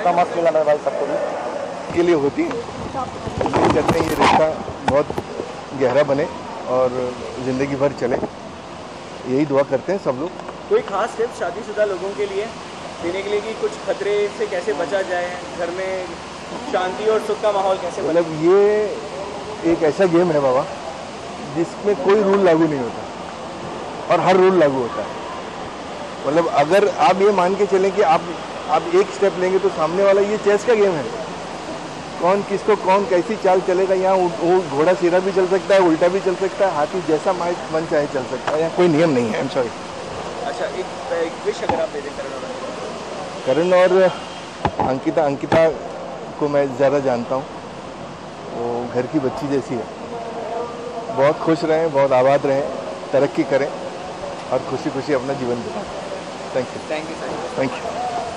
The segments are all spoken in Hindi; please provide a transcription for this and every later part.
कितना मस्त मिला मेरे भाई सबको भी के लिए होती है। उम्मीद करते हैं ये रिश्ता बहुत गहरा बने और ज़िंदगी भर चले, यही दुआ करते हैं सब लोग। कोई खास टिप्स शादीशुदा लोगों के लिए देने के लिए कि कुछ खतरे से कैसे बचा जाए, घर में शांति और सुख का माहौल कैसे बने? मतलब ये एक ऐसा गेम है बाबा जिसमें कोई रूल लागू नहीं होता और हर रूल लागू होता है। मतलब अगर आप ये मान के चलें कि आप एक स्टेप लेंगे तो सामने वाला, ये चेस का गेम है, कौन किसको कौन कैसी चाल चलेगा, यहाँ वो घोड़ा सीधा भी चल सकता है, उल्टा भी चल सकता है, हाथी जैसा मन चाहे चल सकता है, यहाँ कोई नियम नहीं है। I am sorry. अच्छा, एक विश अगर आप दे दें करण और अंकिता को मैं ज़्यादा जानता हूँ, वो घर की बच्ची जैसी है। बहुत खुश रहें, बहुत आबाद रहें, तरक्की करें और खुशी खुशी अपना जीवन बिताएं। Thank you sir. Thank you.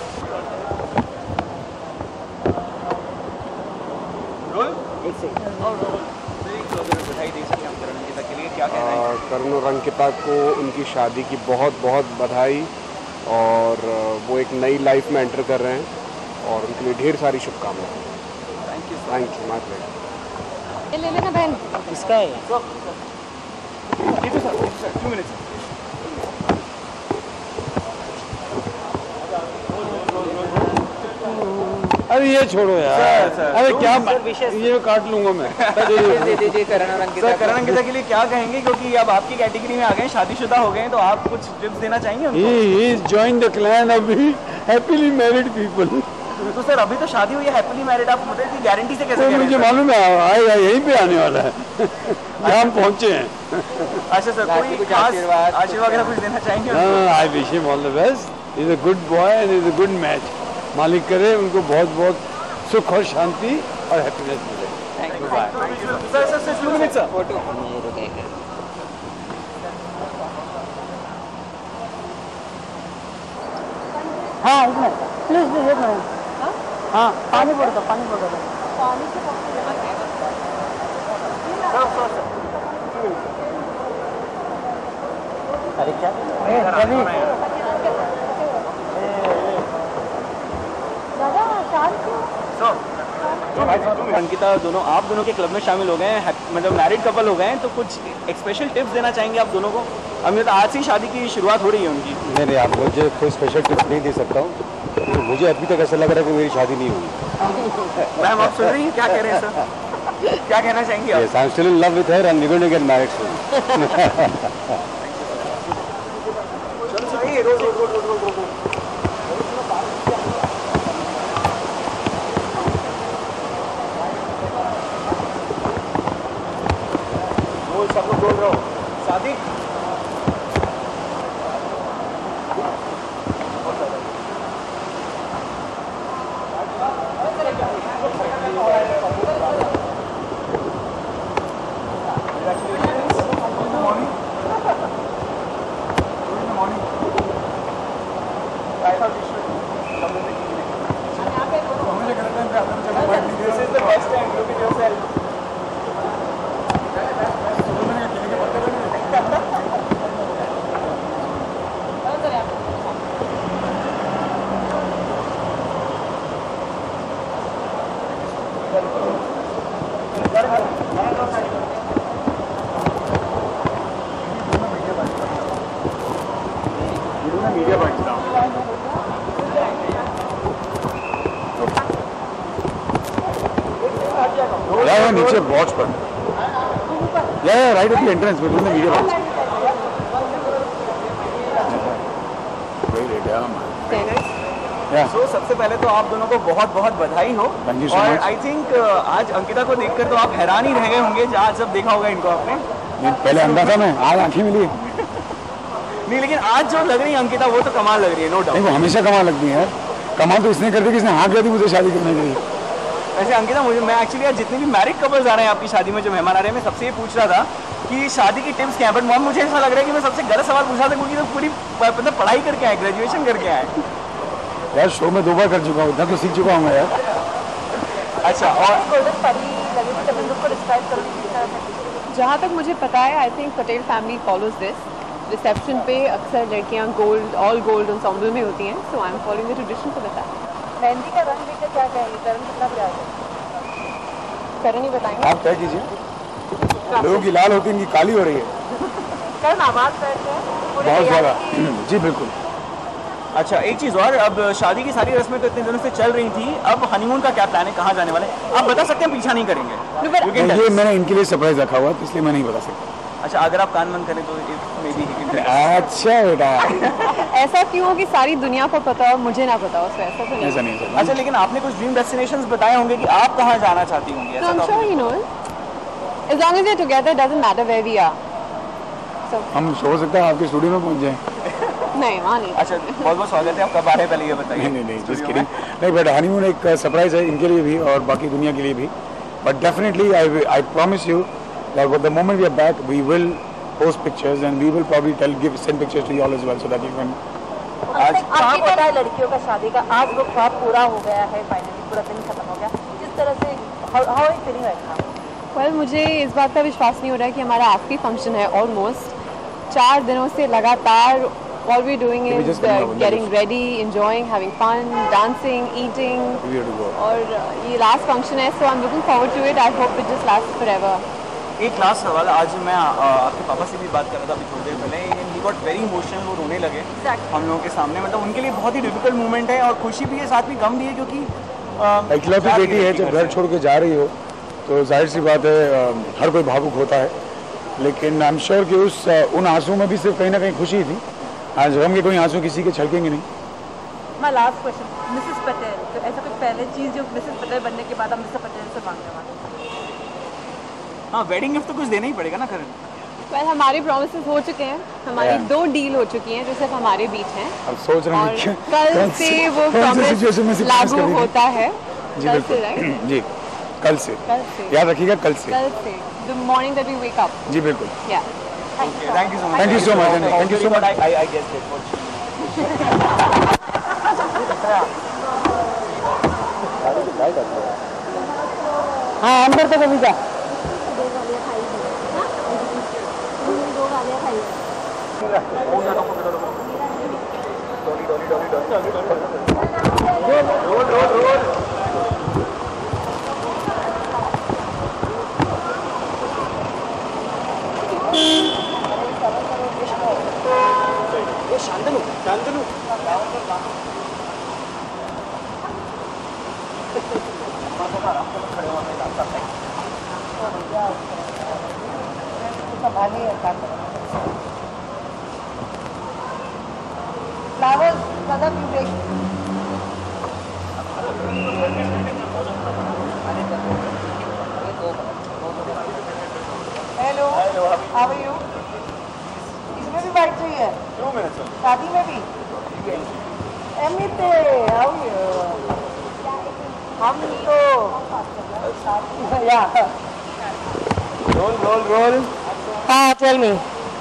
बधाई दे सकें हम करण अंकिता के लिए, क्या कहना है? करण और अंकिता को उनकी शादी की बहुत बहुत बधाई, और वो एक नई लाइफ में एंटर कर रहे हैं और उनके लिए ढेर सारी शुभकामनाएं। Thank you my pleasure. ले लेना बहन, किसका है? ये तो सर 2 मिनट्स। अरे ये छोड़ो यार, अरे क्या ये काट लूंगा मैं। दे दीजिए करण और अंकिता। सर, करण अंकिता के लिए क्या कहेंगे, क्योंकि अब आपकी कैटेगरी में आ गए, शादीशुदा हो गए, तो आप कुछ टिप्स देना चाहेंगे उनको? He is joined the clan of happily married people. तो सर अभी तो शादी हुई है, हैप्पीली मैरिड, आप मतलब की गारंटी से कैसे कह रहे हैं? मुझे मालूम है आएगा, यहीं पे आने वाला है जहाँ हम पहुँचे हैं। अच्छा सर, कोई खास आशीर्वाद वगैरह कुछ देना चाहेंगे? I wish him all the best. Is a good boy and is a good match. मालिक करे उनको बहुत बहुत सुख और शांति और हैप्पीनेस मिले। Thank you. Sir 2 minutes sir. Photo हाँ इसमें प्लीज एक मिनट। हाँ पानी पड़ दो। अरे क्या अंकिता दोनों, आप दोनों के क्लब में शामिल हो गए हैं, मतलब मैरिड कपल हो गए हैं, तो कुछ एक स्पेशल टिप्स देना चाहेंगे आप दोनों को? अभी तो आज से ही शादी की शुरुआत हो रही है उनकी। नहीं, आप मुझे कोई स्पेशल टिप्स नहीं दे सकता हूँ। तो मुझे अभी तक ऐसा लग रहा है कि मेरी शादी नहीं हुई। मैम आप सुन रही हैं क्या कह रहे हैं सर? क्या कहना चाहेंगे आप? Yes, I'm still in love with her and we're going to get married soon. सब लोग बोल रहे हो शादी। This is the best time. Look at yourself. नीचे वॉच पर राइट एट द एंट्रेंस में मीडिया बॉक्स। So, सबसे पहले तो आप दोनों को बहुत बहुत बधाई हो। और आई थिंक आज अंकिता को देखकर तो आप हैरान ही रह गए होंगे आज जब देखा होगा इनको आपने। पहले अंधा था मैं, आज आंखें मिली। नहीं, लेकिन आज जो लग रही है अंकिता वो तो कमाल लग रही है, नो डाउट। वो हमेशा कमाल लगती है यार। कमाल तो इसने कर दी कि इसने हाँ कह दी मुझे शादी करने के लिए। वैसे अंकिता, मैं एक्चुअली आज जितने भी मैरिड कपल्स आ रहे हैं आपकी शादी में, जो मेहमान आ रहे हैं, मैं सबसे ये पूछ रहा था कि शादी की टिप्स क्या है, बट मुझे ऐसा लग रहा है कि मैं सबसे गलत सवाल पूछा था, क्योंकि तो पूरी मतलब पढ़ाई करके आए, ग्रेजुएशन करके आए। यार शो में 2 बार कर चुका हूँ, इतना तो सीख चुका हूँ यार। अच्छा, और जहाँ तक मुझे पता है, I think Patel family follows this. Reception पे अक्सर लड़कियाँ गोल्ड, ऑल गोल्ड ensemble में होती हैं, so I am following the tradition for that. मेहंदी का रंग देखकर क्या कहेंगे? करण कितना प्यार है? करण ही बताएंगे। आप तय कीजिए, लोगों की लाल होती है, इनकी काली हो रही है। करण आवाज बैठ है बहुत ज़्यादा। जी बिल्कुल। अच्छा, एक चीज़ और, अब शादी की सारी रस्में तो इतने दिनों से चल रही थी, अब हनीमून का क्या प्लान है, कहाँ जाने वाले हैं? आप बता सकते हैं, पीछा नहीं करेंगे। You can tell ये us. मैंने इनके लिए सरप्राइज रखा हुआ है, इसलिए मैं नहीं बता सकता। अच्छा, अगर आप कान बंद करें तो मे बी। अच्छा बेटा, ऐसा क्यों हो कि सारी दुनिया को पता हो, मुझे ना पता हो? ऐसा तो नहीं। ऐसा नहीं सर। अच्छा, लेकिन आपने कुछ ड्रीम डेस्टिनेशंस बताए होंगे कि आप कहाँ जाना चाहती होंगी, So ऐसा I'm तो sure he knows. As long as we're together, it doesn't matter where we are. So हम हो सकता है आपके स्टूडियो में पहुंच जाएं। नहीं, वहाँ नहीं। अच्छा, बहुत बहुत स्वागत है, आप कब आ रहे हैं पहले ये बताइए। नहीं जस्ट किडिंग। नहीं बट हनीमून एक सरप्राइज है इनके लिए भी और बाकी दुनिया के लिए भी, but definitely I promise you that the moment we are back we will post pictures and we will probably send pictures to you all as well so that you can. आज आपको पता है लड़कियों का शादी का आज वो ख्वाब पूरा हो गया है, फाइनली पूरा दिन खत्म हो गया, जिस तरह से how is feeling right now? Well, मुझे इस बात का विश्वास नहीं हो रहा है कि हमारा आखिरी फंक्शन है। ऑलमोस्ट 4 दिनों से लगातार all we're doing Can we is just come now? getting ready, enjoying, having fun, dancing, eating. और ये लास्ट फंक्शन है, so I'm looking forward to it. I hope it just lasts forever. एक लास्ट सवाल, आज मैं आपके पापा से भी बात कर रहा था अभी थोड़ी देर पहले, ही गॉट वेरी इमोशनल, वो रोने लगे हम लोगों के सामने। मतलब उनके लिए बहुत ही डिफिकल्ट मोमेंट है और खुशी भी है, साथ में गम भी है, क्योंकि इकलौती बेटी है, जब घर छोड़ के जा रही हो तो जाहिर सी बात है हर कोई भावुक होता है, लेकिन आई एम श्योर कि उन आंसुओं में भी सिर्फ कहीं ना कहीं खुशी थी। आज गम के कोई आंसू किसी के छलकेंगे नहीं। My last question, Mrs Patel, तो ऐसा कोई पहले चीज़ जो मिसेस पटेल बनने के बाद हम मिस्टर पटेल से मांगने वाले? हाँ, वेडिंग गिफ्ट तो कुछ देना ही पड़ेगा ना करण। Well, हमारे promises हो चुके हैं, हमारी 2 डील हो चुकी हैं जो सिर्फ हमारे बीच हैं। अब सोच रहे और हैं कल से वो प्रॉमिस लागू होता है। जी कल बिल्कुल से, right? जी कल से कल से, याद रखिएगा, कल से the morning that we wake up. जी बिल्कुल। Yeah. Thank you so much. Thank you so much, thank you so much. I guess it. हाँ अंदर तो कभी जा। फ्लावर्स ज़्यादा क्यों देख? Hello, how are you? इसमें भी बाइक चाहिए? 2 minutes शादी में भी? एमिते, हाउ आर यू? हम तो या रोल। हाँ टेल मी,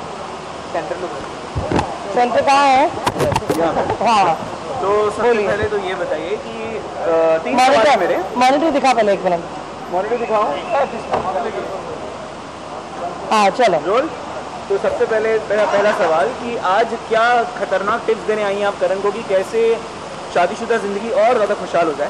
सेंटर कहाँ है? हाँ तो सबसे पहले तो ये बताइए कि 3 सवाल है मेरे। मॉनिटर दिखा पहले 1 मिनट। मॉनिटर दिखाओ। हाँ चलो। रोल। तो सबसे पहले मेरा पहला सवाल कि आज क्या खतरनाक टिप्स देने आई हैं आप करण को कि कैसे शादीशुदा जिंदगी और ज़्यादा खुशहाल हो जाए?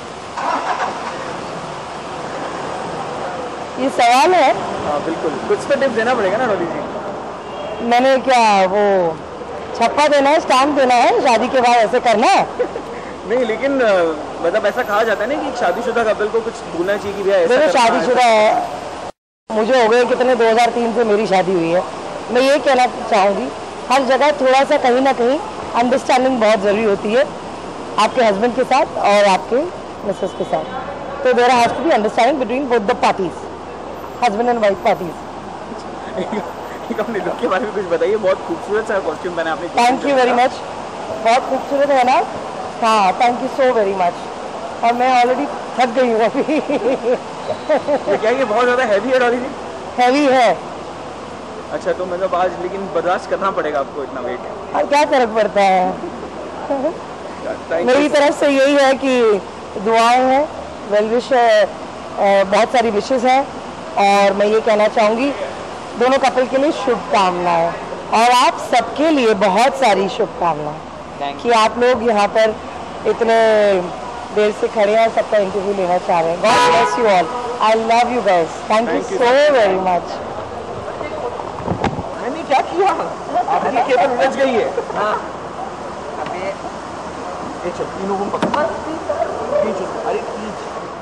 ये सवाल है? हाँ बिल्कुल, कुछ तो टिप्स देना पड़ेगा ना रोली जी। मैंने क्या वो छप्पा देना है, स्टाम्प देना है, शादी के बाद ऐसे करना है? नहीं, लेकिन मतलब ऐसा कहा जाता है ना कि शादीशुदा कपल को कुछ भूलना चाहिए कि भैया ऐसा देखो करना शादीशुदा है, मुझे हो गए कितने 2003 से मेरी शादी हुई है। मैं ये कहना चाहूँगी हर जगह थोड़ा सा कहीं ना कहीं अंडरस्टैंडिंग बहुत ज़रूरी होती है आपके हस्बैंड के साथ और आपके मिसेस के साथ। तो there has to be understanding between both the parties, husband and wife parties. अपने लुक के बारे में कुछ बताइए, बहुत खूबसूरत सा कॉस्ट्यूम पहना आपने। थैंक यू वेरी मच, बहुत खूबसूरत है ना? हाँ thank you so very much. और मैं ऑलरेडी थक गई हूँ अभी। तो क्या ये बहुत ज़्यादा हैवी है डॉली जी? हैवी है। अच्छा, तो मतलब आज लेकिन बर्दाश्त करना पड़ेगा आपको इतना वेट। और क्या फर्क पड़ता है? मेरी तरफ से यही है कि दुआएं हैं, वेल विश है, बहुत सारी विशेस हैं और मैं ये कहना चाहूँगी दोनों कपल के लिए शुभकामनाएं और आप सबके लिए बहुत सारी शुभकामनाएं कि आप लोग यहाँ पर इतने देर से खड़े हैं और सबका इंटरव्यू लेना चाह रहे हैं. God bless you all. I love you guys. Thank you so very much. मैंने क्या किया? आपकी केबल उलझ गई है. हाँ. अबे ये चल तीनों को पकड़. अरे